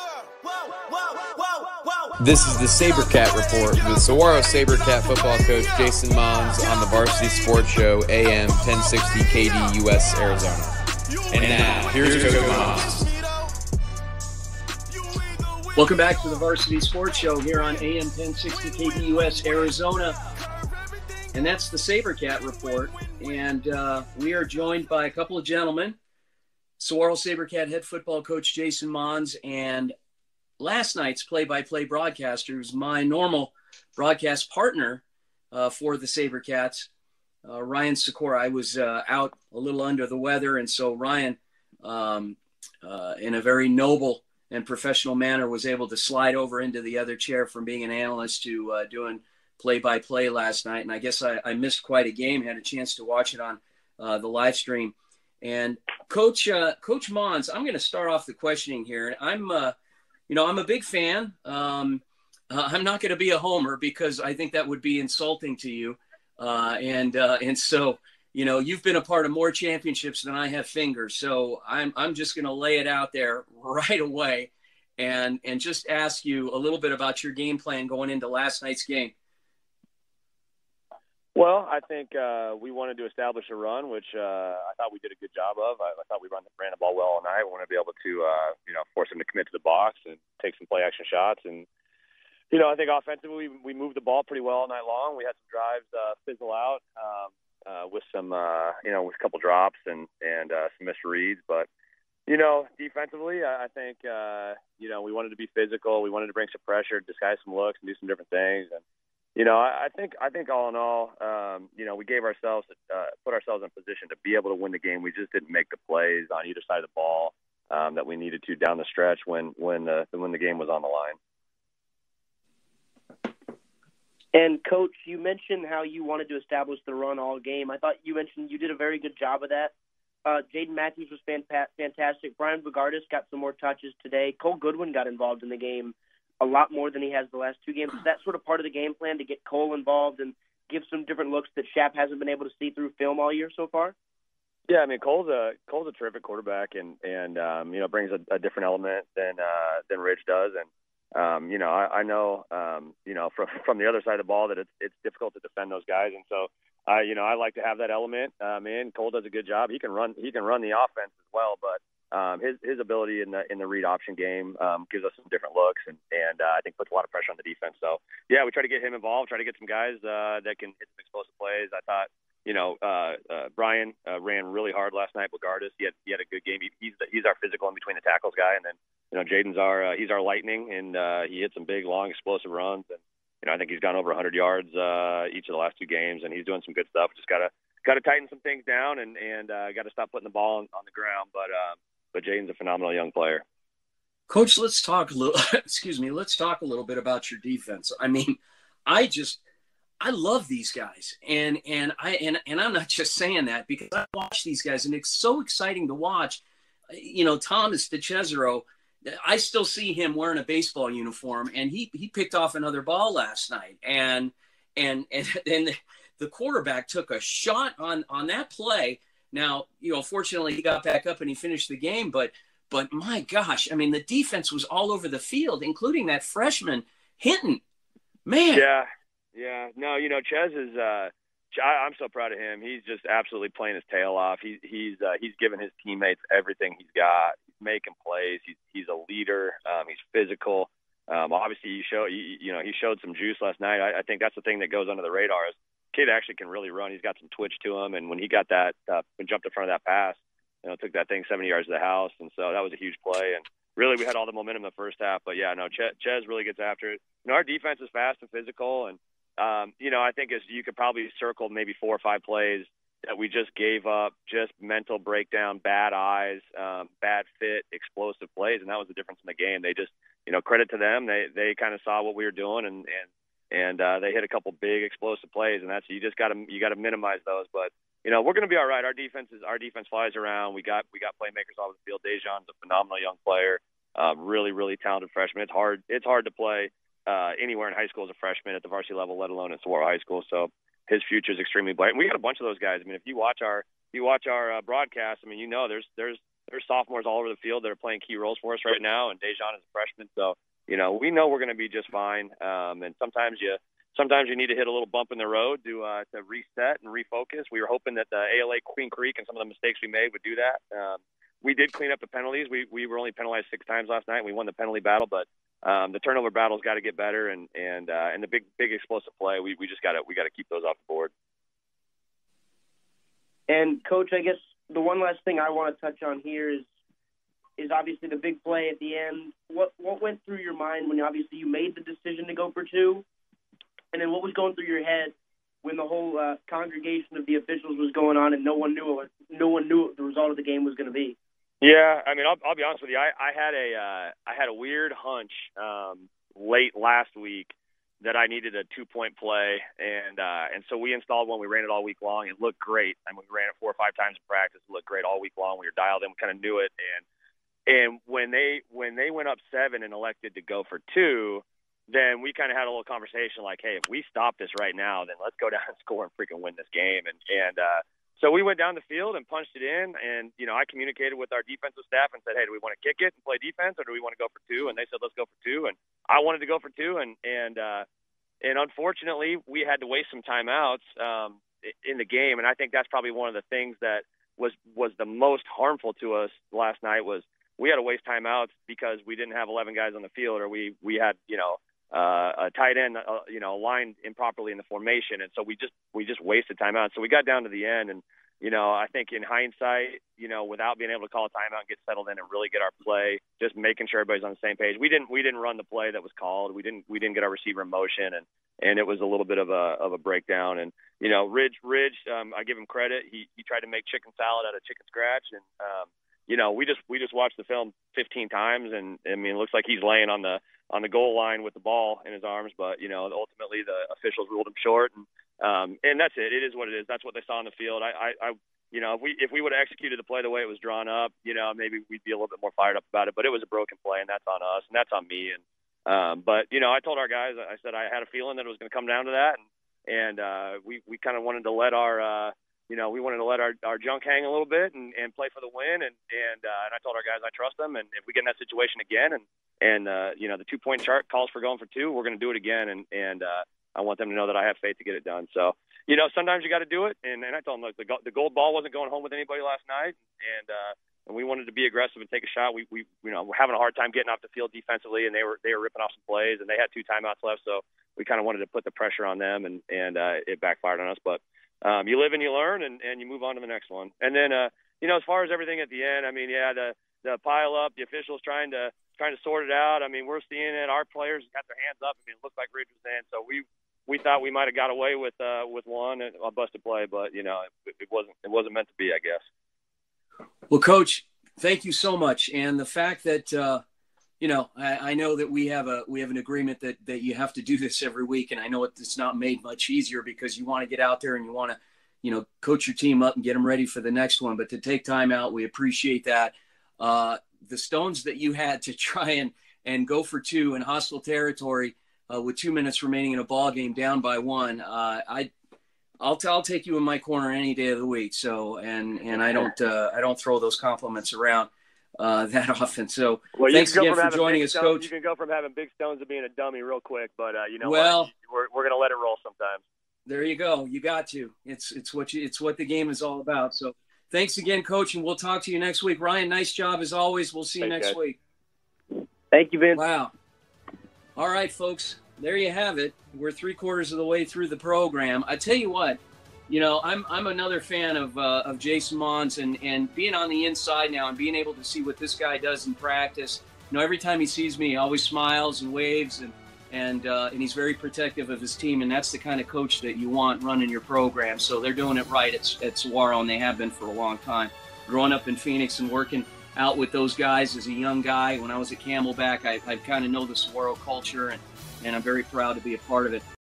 This is the Sabercat Report with Saguaro Sabercat football coach Jason Mohns on the Varsity Sports Show, AM 1060 KDUS, Arizona. And now, here's Coach Mohns. Welcome back to the Varsity Sports Show here on AM 1060 KDUS, Arizona. And that's the Sabercat Report. And we are joined by a couple of gentlemen, Saguaro Sabercat head football coach Jason Mohns and last night's play-by-play broadcaster, who's my normal broadcast partner for the Sabercats, Ryan Sikora. I was out a little under the weather, and so Ryan, in a very noble and professional manner, was able to slide over into the other chair from being an analyst to doing play-by-play last night. And I guess I missed quite a game, had a chance to watch it on the live stream. And Coach Mohns, I'm going to start off the questioning here. I'm a big fan. I'm not going to be a homer because I think that would be insulting to you. And so, you've been a part of more championships than I have fingers. So I'm just going to lay it out there right away and just ask you a little bit about your game plan going into last night's game. Well, I think we wanted to establish a run, which I thought we did a good job of. I thought we ran the ball well all night. We wanted to be able to, force them to commit to the box and take some play-action shots. And, I think offensively we moved the ball pretty well all night long. We had some drives fizzle out with some, with a couple drops and some missed reads. But, defensively, I think, we wanted to be physical. We wanted to bring some pressure, disguise some looks, and do some different things. And, I think all in all, we gave ourselves, put ourselves in a position to be able to win the game. We just didn't make the plays on either side of the ball that we needed to down the stretch when the game was on the line. And Coach, you mentioned how you wanted to establish the run all game. I thought you mentioned you did a very good job of that. Jaden Matthews was fantastic. Brian Bogardus got some more touches today. Cole Goodwin got involved in the game a lot more than he has the last two games. Is that sort of part of the game plan to get Cole involved and give some different looks that Shap hasn't been able to see through film all year so far? Yeah, I mean, Cole's a terrific quarterback and brings a different element than Rich does. And, I know, from the other side of the ball that it's difficult to defend those guys. And so, I like to have that element. Cole does a good job. He can run the offense as well, but his ability in the read option game gives us some different looks and I think puts a lot of pressure on the defense. So, yeah, we try to get him involved, try to get some guys that can hit some explosive plays. I thought, Brian ran really hard last night with Gardis. He had a good game. He's our physical in between the tackles guy, and then Jaden's he's our lightning, and he hit some big, long, explosive runs. And I think he's gone over 100 yards each of the last two games, and he's doing some good stuff. Just gotta tighten some things down and got to stop putting the ball on the ground. But Jaden's a phenomenal young player. Coach, let's talk a little. Let's talk a little bit about your defense. I mean, I love these guys, and I'm not just saying that because I watch these guys, and it's so exciting to watch. Thomas DeCesaro, I still see him wearing a baseball uniform, and he picked off another ball last night, and then the quarterback took a shot on that play. Now, fortunately he got back up and he finished the game, but my gosh, I mean, the defense was all over the field, including that freshman Hinton. Man. Yeah. No, Ches is I'm so proud of him. He's just absolutely playing his tail off. He's given his teammates everything he's got. He's making plays. He's a leader. He's physical. Obviously he showed some juice last night. I think that's the thing that goes under the radar is kid actually can really run. He's got some twitch to him, and when he got that, when jumped in front of that pass, took that thing 70 yards to the house, and so that was a huge play. And really, we had all the momentum in the first half. But yeah, no, Ches really gets after it. Our defense is fast and physical, and I think as you could probably circle maybe 4 or 5 plays that we just gave up, just mental breakdown, bad eyes, bad fit, explosive plays, and that was the difference in the game. They just, credit to them. They kind of saw what we were doing, and they hit a couple big explosive plays, and that's you got to minimize those. But we're going to be all right. Our defense flies around. We got playmakers all over the field. Dejan's a phenomenal young player, really really talented freshman. It's hard to play anywhere in high school as a freshman at the varsity level, let alone at Saguaro High School. So his future is extremely bright. And we got a bunch of those guys. I mean, if you watch our broadcast, I mean, there's there's sophomores all over the field that are playing key roles for us right now, and Dejan is a freshman. So, we know we're going to be just fine. And sometimes you need to hit a little bump in the road to reset and refocus. We were hoping that the ALA Queen Creek and some of the mistakes we made would do that. We did clean up the penalties. We were only penalized 6 times last night. And we won the penalty battle, but the turnover battle's got to get better, and the big explosive play, we got to keep those off the board. And Coach, I guess the one last thing I want to touch on here is obviously the big play at the end. What went through your mind when obviously you made the decision to go for 2, and then what was going through your head when the whole congregation of the officials was going on and no one knew what the result of the game was going to be? Yeah, I mean, I'll be honest with you. I had a weird hunch late last week that I needed a 2-point play, and so we installed one. We ran it all week long. It looked great. I mean, we ran it 4 or 5 times in practice. It looked great all week long. We were dialed in. We kind of knew it. And when they went up 7 and elected to go for 2, then we kind of had a little conversation like, hey, if we stop this right now, then let's go down and score and freaking win this game. So we went down the field and punched it in, and I communicated with our defensive staff and said, hey, do we want to kick it and play defense, or do we want to go for 2? And they said, let's go for 2. And I wanted to go for 2, and unfortunately we had to waste some timeouts in the game, and I think that's probably one of the things that was the most harmful to us last night was we had to waste timeouts because we didn't have 11 guys on the field, or we had a tight end aligned improperly in the formation, and so we just wasted timeouts. So we got down to the end, and I think in hindsight, without being able to call a timeout and get settled in and really get our play, just making sure everybody's on the same page. We didn't run the play that was called. We didn't get our receiver in motion, and it was a little bit of a breakdown. And Ridge, I give him credit. He tried to make chicken salad out of chicken scratch, and we just watched the film 15 times, and I mean, it looks like he's laying on the goal line with the ball in his arms, but ultimately the officials ruled him short, and that's it. It is what it is. That's what they saw on the field. If we would have executed the play the way it was drawn up, maybe we'd be a little bit more fired up about it. But it was a broken play, and that's on us, and that's on me. And but I told our guys, I said I had a feeling that it was going to come down to that, and we kind of wanted to let our our junk hang a little bit and play for the win. And I told our guys I trust them, and if we get in that situation again, and the 2-point chart calls for going for 2, we're going to do it again. And I want them to know that I have faith to get it done. So sometimes you got to do it. And I told them, look, the gold ball wasn't going home with anybody last night, and we wanted to be aggressive and take a shot. We're having a hard time getting off the field defensively, and they were ripping off some plays, and they had 2 timeouts left, so we kind of wanted to put the pressure on them, and it backfired on us. But you live and you learn, and you move on to the next one. And then as far as everything at the end, I mean, yeah, the pile up, the officials trying to sort it out. I mean, we're seeing it. Our players got their hands up. I mean, it looked like Ridge was in, so we thought we might have got away with one, a busted play, but it wasn't meant to be, I guess. Well, Coach, thank you so much. And the fact that I know that we have an agreement that you have to do this every week, and I know it's not made much easier because you want to get out there and you want to coach your team up and get them ready for the next one. But to take time out, we appreciate that. The stones that you had to try and go for 2 in hostile territory with 2 minutes remaining in a ball game down by 1, I'll take you in my corner any day of the week. So and I don't throw those compliments around that often. So thanks again for joining us, Coach. You can go from having big stones to being a dummy real quick, but well, we're going to let it roll sometimes. There you go. You got to. It's what the game is all about. So thanks again, Coach, and we'll talk to you next week. Ryan, nice job as always. We'll see you next week. Thank you, Vince. Wow. All right, folks. There you have it. We're 3/4 of the way through the program. I tell you what, I'm another fan of Jason Mohns and being on the inside now and being able to see what this guy does in practice. Every time he sees me, he always smiles and waves and he's very protective of his team, and that's the kind of coach that you want running your program. So they're doing it right at Saguaro, and they have been for a long time. Growing up in Phoenix and working out with those guys as a young guy when I was at Camelback, I kind of know the Saguaro culture, and I'm very proud to be a part of it.